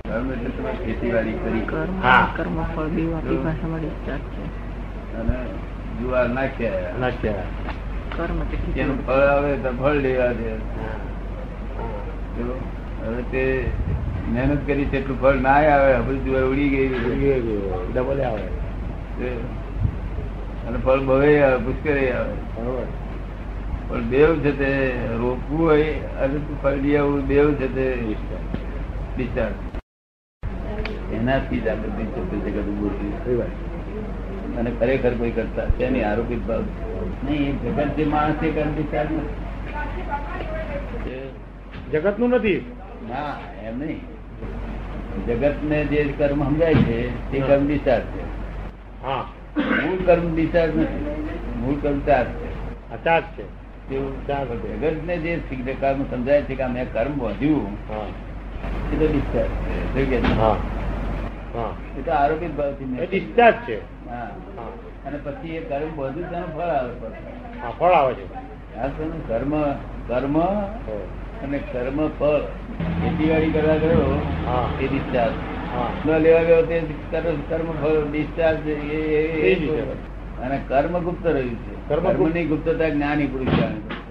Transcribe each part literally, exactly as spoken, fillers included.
કર્મ એટલે તમે ખેતીવાડી કરી, કર્મ ફળ બે આપણી ભાષામાં ડિસ્ચાર્જ છે. અને જુવાર નાખ્યા નાખ્યા કર્મ એનું ફળ આવે તો ફળ લેવા દે. હવે તે મહેનત કરી છે એટલું ફળ ના આવે, હવે જુવાર ઉડી ગઈ ડબલ આવે અને ફળ બહે આવે, પુષ્કરે આવે. પણ દેવ છે તે રોપવું હોય અને ફળ લઈ આવવું, દેવ છે તે ડિસ્ચાર્જ. એનાથી જ આ બધી જગત ઉભું થયું. અને ખરેખર કોઈ કરતા છે નહીં, આરોપિત ભાવ નહીં. જગત જે માણસ એ કર્મ ડિસ્ચાર્જ જગત નું નથી ના, એમ નહીં. જગત ને જે કર્મ સમજાય છે તે કર્મ ડિસ્ચાર્જ છે. હા, મૂળ કર્મ ડિસ્ચાર્જ નથી, મૂળ કર્મ ચાર્જ છે. આ ચાર્જ છે. જગત ને જે કર્મ સમજાય છે કે મેં કર્મ વધ્યું એ તો ડિસ્ચાર્જ છે. એ તો આરોપિત ભાવથી ડિસ્ચાર્જ છે. હા, અને પછી એ કર્મ બધું તેનું ફળ આવે. ફળ આવે છે. કર્મ કર્મ અને કર્મ ફળ ખેતીવાડી કરવા ગયો એ ડિસ્ચાર્જ, ન લેવા ગયો તે કર્મ ફળ ડિસ્ચાર્જ. અને કર્મ ગુપ્ત રહ્યું છે. કર્મ ની ગુપ્તતા જ્ઞાની પુરુષ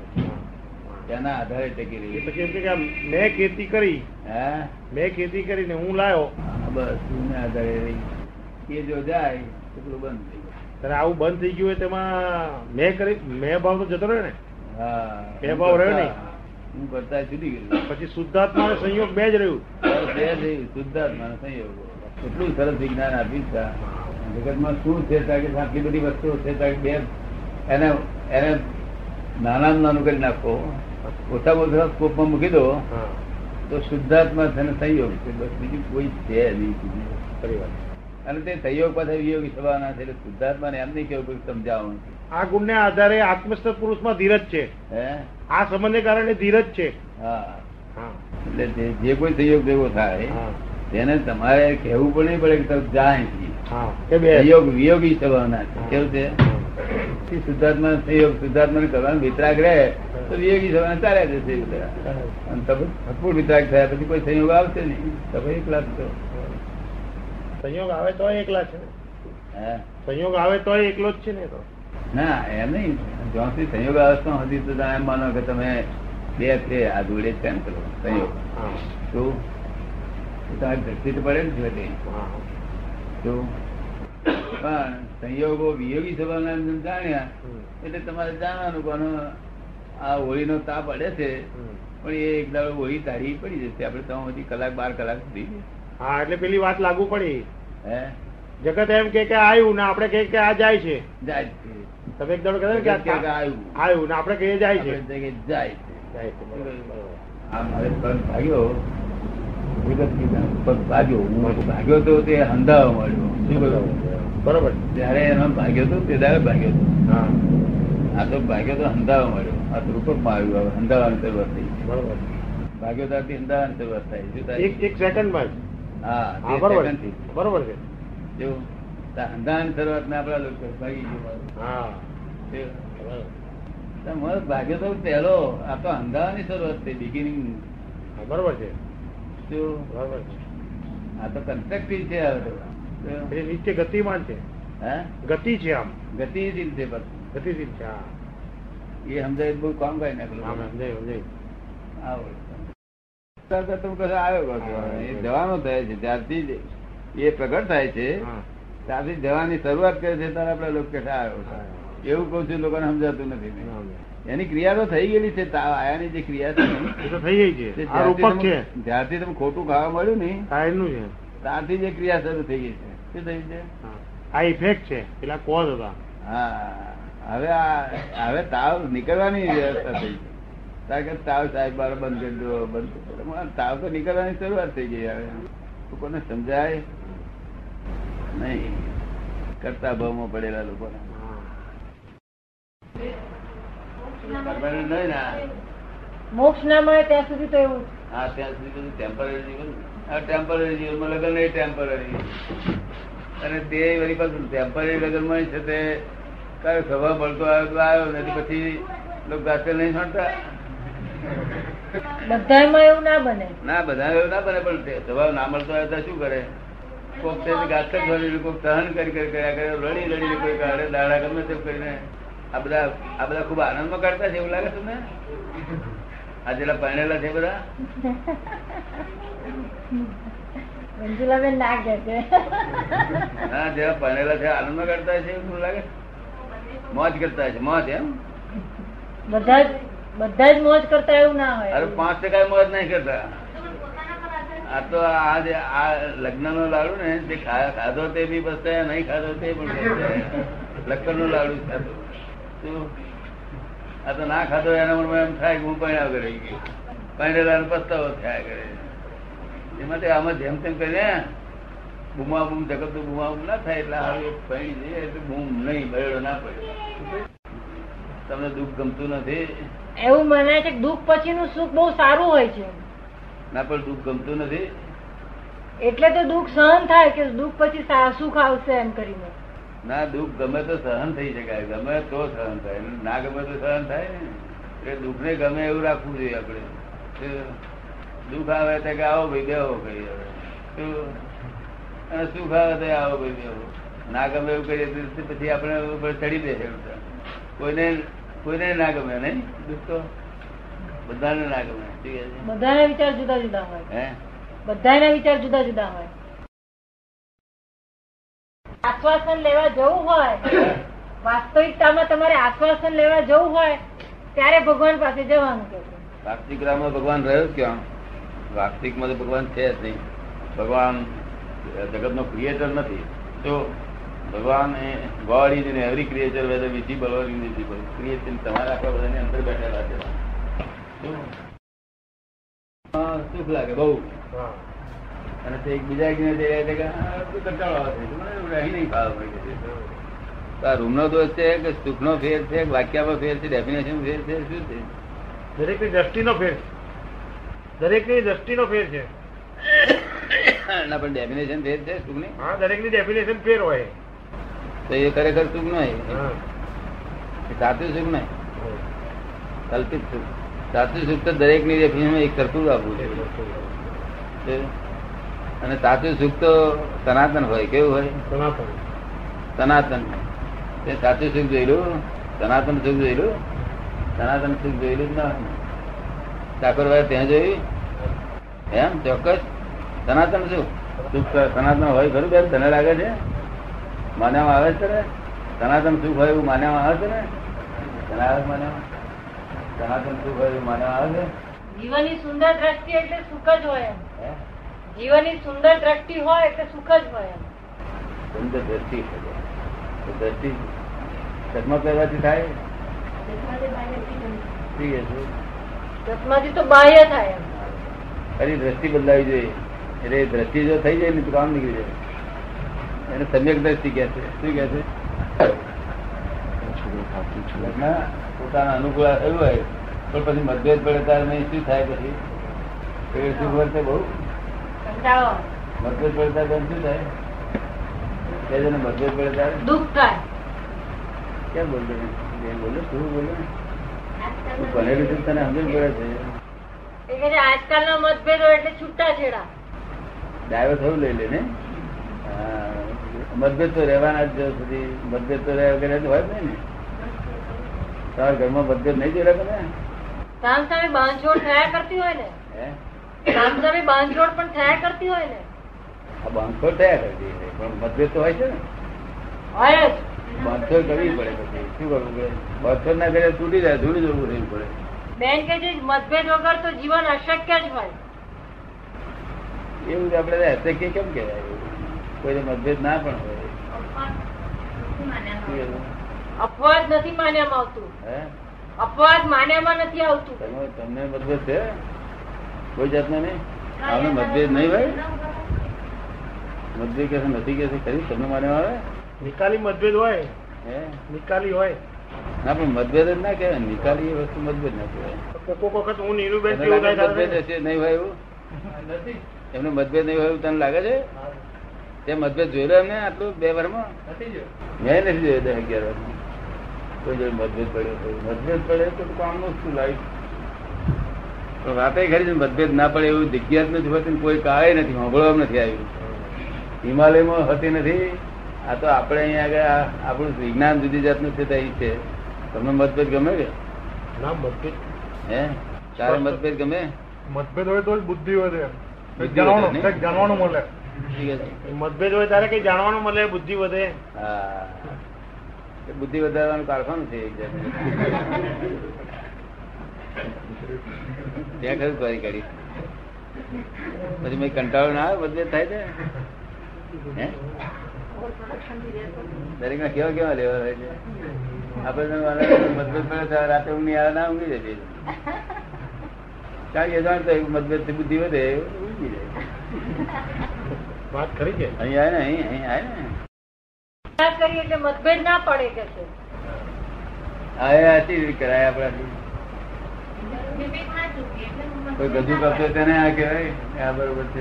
તેના આધારે ટકી રહી. પછી એમ કે મેં ખેતી કરી, હા મેં ખેતી કરીને હું લાયો, બસ આધારે રહી. એ જો જાય એટલું બંધ થઈ ગયું. આવું બંધ થઈ ગયું હોય તેમાં મેં કરી મેં ભાવ તો જતો રહ્યો ને. હા, બે ભાવ રહ્યો નહીં. હું કરતા છૂટી ગયું. પછી શુદ્ધાત્મા સંયોગ બે જ રહ્યું. બે થયું શુદ્ધાત્મા સંયોગ. એટલું સરસ વિજ્ઞાન આપ્યું છે જગતમાં. શું છે આટલી બધી વસ્તુઓ છે, બે એને એને નાનામાં નાનું કરી નાખો, ઓછામાં ઓછા સ્કોપમાં મૂકી દો તો શુદ્ધાત્મા છે ને સંયોગ છે. બસ બીજું કોઈ છે નહીં. અને તે સંયોગ પાછા વિયોગી થવાના છે. એટલે શુદ્ધાત્મા ને એમ નહીં કેવું સમજાવવાનું. આ ગુણ ને આધારે આત્મસ્થ પુરુષ માં ધીરજ છે. હે, આ સંબંધને કારણે ધીરજ છે. હા, એટલે જે કોઈ સંયોગ ભેગો થાય તેને તમારે કહેવું પણ નહીં પડે કે તમે જાય સંયોગ વિયોગી થવાના છે. કેવું છે? શુદ્ધાત્મા સંયોગ શુદ્ધાત્મા ને કરવાનો વિતરાગ રહે તો વિયોગી થવાના ચાલ્યા જશે. અને તમે ભરપૂર વિતરાગ થયા પછી કોઈ સંયોગ આવશે નહીં. તમે એકલા છો. સંયોગ આવે તો એકલા છે. હે, સંયોગ આવે તો એકલો જ છે ને. તો ના, એમ નહીં. જ્યાં સુધી સંયોગ અવસ્થા હતી તો એમ માનો કે તમે બે છે આ જોડે જ કેમ કરો સંયોગ. શું તમારી દ્રષ્ટિ તો પડે જ છે. શું પણ સંયોગો વિયોગી થવાના જાણ્યા એટલે તમારે જાણવાનું કોનો આ હોળીનો તાપ પડે છે પણ એ એક દાડો હોળી તારી પડી જશે. આપડે તો બધી કલાક બાર કલાક સુધી. હા, એટલે પેલી વાત લાગુ પડી. હે, જગત એમ કે આવ્યું ને આપડે કહીએ કે આ જાય છે. જાય છે. તમે એક દાડો કહે કે આવ્યું આવ્યું ને આપડે કહીએ જાય છે. જાય છે. આમ હવે પગ ભાગ્યો પગ ભાગ્યો હું ભાગ્યો તો તે હંધાવા મળ્યો. બરોબર. ત્યારે એનો ભાગ્યો તો તે દાડે ભાગ્યો હતો. આ તો ભાગ્યો તો હંધાવા મળ્યો. આ તો રૂપક માં આવ્યું. હવે હંધાવાની શરૂઆત થઈ. બરોબર. ભાગ્યો ત્યારથી હંધાવાની શરૂઆત થાય. શું થાય? એક એક સેકન્ડ માં. હા, બરોબર છે. જો હંધાવાની શરૂઆત ને આપડા લોકો ભાગી ગયું. હા, ભાગ્યો તો પહેલો. આ તો હંધાવાની શરૂઆત થઈ, બિગિનિંગ. બરોબર છે. શું? બરોબર છે. આ તો કન્સ્ટ્રક્ટિવ છે. હવે નીચે ગતિમાન છે. હે, ગતિ છે. આમ ગતિશીલ છે. ગતિશીલ છે. હા, એ સમજાય બહુ કામ કરી નાખેલું. સમજાય સમજાય. આવ્યો એ જવાનો થાય છે. ત્યારથી એ પ્રગટ થાય છે ત્યારથી જવાની શરૂઆત કરે છે. ત્યારે આપડે લોકો કે આવ્યો એવું કઉ છું. લોકોને સમજાતું નથી. એની ક્રિયા તો થઈ ગયેલી છે. આયાની જે ક્રિયા છે થઈ ગઈ છે. જ્યારથી તમે ખોટું ખાવા મળ્યું ને એનું છે ત્યારથી જે ક્રિયા શરૂ થઈ ગઈ છે. શું થઈ છે? આ ઇફેક્ટ છે. પેલા કોઝ હતા. હા, હવે આ હવે તાવ નીકળવાની વ્યવસ્થા થઈ છે. કારણ કે તાવ સાહેબ બાર બંધ કરી દો બંધ તાવ તો નીકળવાની શરૂઆત થઈ ગઈ. હવે લોકોને સમજાય નહીં. કરતા ભાવમાં પડેલા લોકોને મોક્ષ ના મળે ત્યાં સુધી તો એવું. હા, ત્યાં સુધી બધું ટેમ્પરરી જીવન. આ ટેમ્પરરી જીવનમાં લગ્ન નહીં ટેમ્પરરી. અને તે વળી પાછું ટેમ્પરરી લગ્નમાં છે તે કયો સ્વભાવ મળતો આવ્યો તો આવ્યો નથી. પછી લોકો ગાતે નહીં છોડતા. બધામાં એવું ના બને. ના બધા એવું ના બને, પણ સ્વભાવ ના મળતો હોય તો શું કરે? કોક ગાત ભરેલું, કોક સહન કરી કરી કર્યા કરે, લડી લડીને કોઈ કાઢે દાડા ગમે તેમ કરીને આ બધા આ બધા ખુબ આનંદમાં કાઢતા છે એવું લાગે તમને? આ જેટલા પરણેલા છે બધા મંજુલાબેન ના કે છે. હા, જેવા પરણેલા છે આનંદમાં કાઢતા છે એવું લાગે? મોજ કરતા છે, મોજ એમ? બધા જ બધા જ મોજ કરતા એવું ના હોય. અરે પાંચ ટકા મોજ નહીં કરતા. આ તો આ જે આ લગ્ન નો લાડુ ને જે ખાધો તે બી પસ્તાય, નહીં ખાધો તે પણ પસ્તાય. લક્કડ નો લાડુ ખાધો શું? આ તો ના ખાધો એના મનમાં એમ થાય કે હું પરણ્યા કરે, પરણેલા પસ્તાવો થયા કરે. એમાં આમાં જેમ તેમ કરીને બુમા બુમ જગત બુમા બુમ ના થાય એટલે હવે પરણી જઈએ એટલે બૂમ નહીં બરેડો ના પડે. તમને દુઃખ ગમતું નથી? એવું મનાય છે કે દુઃખ પછીનું સુખ બહુ સારું હોય છે. ના, પણ દુઃખ ગમતું નથી એટલે તો દુઃખ સહન થાય કે દુઃખ પછી સુખ આવશે એમ કરીને. ના, દુઃખ ગમે તો સહન થઈ શકાય, ગમે તો સહન થાય, ના ગમે તો સહન થાય ને. એટલે દુઃખ ને ગમે એવું રાખવું જોઈએ આપણે. દુઃખ આવે તો કે આવો ભાઈ બેહો કહીએ, અને સુખ આવે તો આવો ભાઈ બેહો. ના ગમે એવું કહીએ પછી આપણે ચડી દે છે. કોઈને કોઈને ના ગમે નહીં દુઃખ તો બધાને ના ગમે. બધાના વિચાર જુદા જુદા હોય. હે, બધાના વિચાર જુદા જુદા હોય. આશ્વાસન લેવા જવું હોય, વાસ્તવિકતામાં તમારે આશ્વાસન લેવા જવું હોય ત્યારે ભગવાન પાસે જવાનું કે છે. વાસ્તવિકતામાં ભગવાન રહ્યો ક્યાં? વાસ્તવિકમાં તો ભગવાન છે જ નહીં. ભગવાન જગત નો ક્રિએટર નથી. તો ભગવાન એ God is in every creature, whether visible or invisible. Creature તમારા આખા બધાની અંદર બેઠેલા છે. સુખ લાગે બહુ, અને તે બીજા કંટાળો આવે અહીં નહીં ખાવા. રૂમ નો દોષ છે કે સુખ નો ફેર છે, વાક્યામાં ફેર છે, ડેફિનેશન ફેર છે, શું છે? દરેક ની દ્રષ્ટિનો ફેર છે. દરેક ની દ્રષ્ટિનો ફેર છે. ના, પણ ડેફિનેશન ફેર છે સુખ ની. હા, દરેક ની ડેફિનેશન ફેર હોય તો એ ખરેખર સુખ નહીં, સાચું સુખ નહીં, કલ્પિત સુખ. સાચું સુખ તો દરેક ની ડેફિનેશન એક સરખું આપવું છે. અને સાચું સુખ તો સનાતન હોય. કેવું હોય? સનાતન. સનાતન. તે સાચું સુખ જોયેલું, સનાતન સુખ જોયેલું, સનાતન સુખ જોયેલું જ ના. ઠાકોરભાઈ ત્યાં જોયું એમ ચોક્કસ સનાતન સુખ સુખ સનાતન હોય ખરું? બેન તને લાગે છે? માનવામાં આવે છે ને સનાતન સુખ હોય એવું માનવામાં આવે છે ને? સનાતન માનવામાં સનાતન સુખ હોય એવું માનવામાં આવે છે. જીવનની સુંદર દ્રષ્ટિ એટલે સુખ જ હોય એમ. જીવનની સુંદર દ્રષ્ટિ હોય એટલે સુખ જ હોય એમ. સુંદર દ્રષ્ટિ દ્રષ્ટિ ચશ્મા પહેરવાથી થાય? ચશ્માથી તો બાહ્ય થાય એમ. ખરી દ્રષ્ટિ બદલાવી જોઈએ. એટલે દ્રષ્ટિ જો થઈ જાય ને તો કામ નીકળી જાય. એને સમ્યક દ્રષ્ટિ કે છે. શું કે છે? પોતાના અનુકૂળ થયું હોય પણ પછી મતભેદ પડે ત્યારે નહીં શું થાય? પછી શું વર્તે? બહુ મતભેદ પડે ત્યારે શું થાય? મતભેદ પડે ત્યારે દુઃખ થાય. ક્યાં બોલ બોલો શું બોલો? ભણેલું છે તને સમજ પડે છે. આજકાલ નો મતભેદ હોય એટલે છૂટા છેડા ડાયવર થયું લઈ લે ને. મતભેદ તો રહેવાના જ સુધી. મતભેદ તો રહ્યા વગર હોય જ નહીં ને. તમારા ઘરમાં મતભેદ નહીં જોયા તમે? સામ સામે બાંધછોડ થયા કરતી હોય ને. સામ સામે બાંધછોડ પણ થયા કરતી હોય ને. આ બાંધછોડ થયા કરતી પણ મતભેદ તો હોય છે ને. હોય જ. બાંધછોડ કરવી પડે પછી શું કરવું પડે? બાંધછોડ ના કરે તૂટી જાય, ધૂળી જવું રહેવું પડે. બેન કે છે મતભેદ વગર તો જીવન અશક્ય જ હોય. એવું આપડે અશક્ય કેમ કેવાય? કોઈ મતભેદ ના પણ હોય. અપવાદ નથી માન્યામાં આવતું. હે, અપવાદ માન્યામાં નથી આવતું. તમને મતભેદ છે કોઈ જાતનો નહીં? આમને મતભેદ નહીં ભાઈ? મતભેદ કે નથી કે ખરી તમને માન્યામાં આવે? નિકાલી મતભેદ હોય. હે, નિકાલી હોય ના પણ મતભેદ જ ના કહેવાય. નિકાલી એ વસ્તુ મતભેદ ના કહેવાય. કોક વખત હું નીરુબેન મતભેદ હશે નહીં હોય એવું? એમને મતભેદ નહીં હોય એવું તને લાગે છે? તે મતભેદ જોયેલો એમને આટલું બે વર્ષમાં? મેં નથી જોયો દસ અગિયાર વર્ષમાં કોઈ જોડે મતભેદ પડ્યો. મતભેદ પડે તો કામનું શું લાઈફ પણ વાતે ખરી મતભેદ ના પડે એવું જગ્યા જ નથી હોતી, કોઈ કાળે નથી સાંભળવા નથી આવ્યું. હિમાલયમાં હોતી નથી. આ તો આપણે અહીંયા આગળ આપણું વિજ્ઞાન જુદી જાતનું છે. અહીં છે. તમને મતભેદ ગમે કે ના? મતભેદ હે તારે મતભેદ ગમે? મતભેદ હોય તો જ બુદ્ધિ વધે, જાણવાનું જાણવાનું મળે. મતભેદ હોય ત્યારે કઈ જાણવાનું મળે, બુદ્ધિ વધે. હા, બુદ્ધિ વધારવાનું કારખાનું છે. ત્યાં ખરું કરી કરી પછી મેં કંટાળો ના આવે મતભેદ થાય છે. હે દરેક ના કેવા કેવા લેવા હોય છે. આપડે મતભેદ પડે રાતે ઊંઘી આવે ના ઊંઘી જતી. કારણ કે જાણતો મતભેદ થી બુદ્ધિ વધે ઊંઘી જાય. વાત ખરી છે. અહીં આવે ને અહીં અહીં આવે ને એટલે મતભેદ ના પડે કે છે. હા, આથી કરાય આપણાથી. કોઈ ગજુ કરતો તેને આ કહેવાય આ બરોબર છે.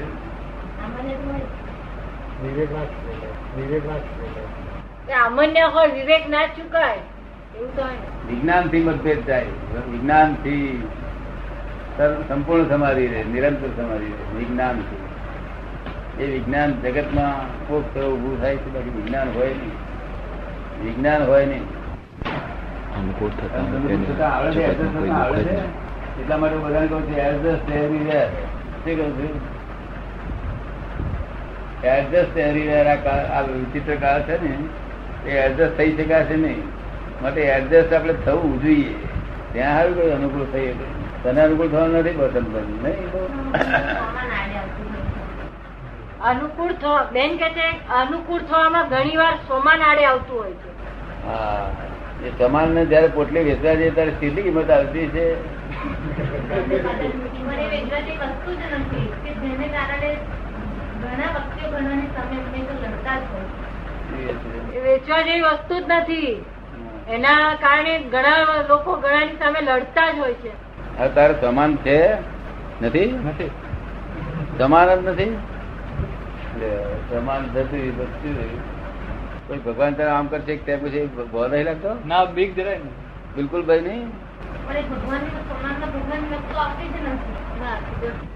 સામાન્ય હોય વિવેક ના ચુકાય એવું તો વિજ્ઞાન થી મતભેદ થાય. વિજ્ઞાન થી સંપૂર્ણ સમાધિ રહે, નિરંતર સમાધિ રહે વિજ્ઞાન થી. એ વિજ્ઞાન જગત માં કોક થયો ઉભું થાય છે, બાકી વિજ્ઞાન હોય નહીં. વિજ્ઞાન હોય નહીં. અનુકૂળ થતા આવડે છે એટલા માટે બધાને કહું છું એડજસ્ટ એવરીવેર. શું કહું છું? Adjust everywhere. આ વિચિત્ર કાળ છે ને એ એડજસ્ટ થઈ શકાશે નહીં. માટે એડજસ્ટ આપણે થવું જોઈએ. ત્યાં સારું કઈ અનુકૂળ થઈ શકે. તને અનુકૂળ થવા નથી પસંદ નહીં. અનુકૂળ થવા બેન કે છે અનુકૂળ થવામાં ઘણી વાર સોમાન આડે આવતું હોય છે. હા, એ સમાન ને જયારે પોટલી વેચવા જઈએ ત્યારે કેટલી કિંમત આવતી છે. વેચવા જેવી વસ્તુ જ નથી. એના કારણે ઘણા લોકો ઘણાની સામે લડતા જ હોય છે. હા, તારે સમાન છે નથી? નથી સમાન જ નથી. સમાન થતું વસ્તુ કોઈ ભગવાન તારે આમ કરશે ત્યાં પછી ભો નહીં લાગતો? ના, બીક જરાય નહીં. બિલકુલ ભાઈ નહીં. ભગવાન ભગવાન વસ્તુ આપી જ નથી.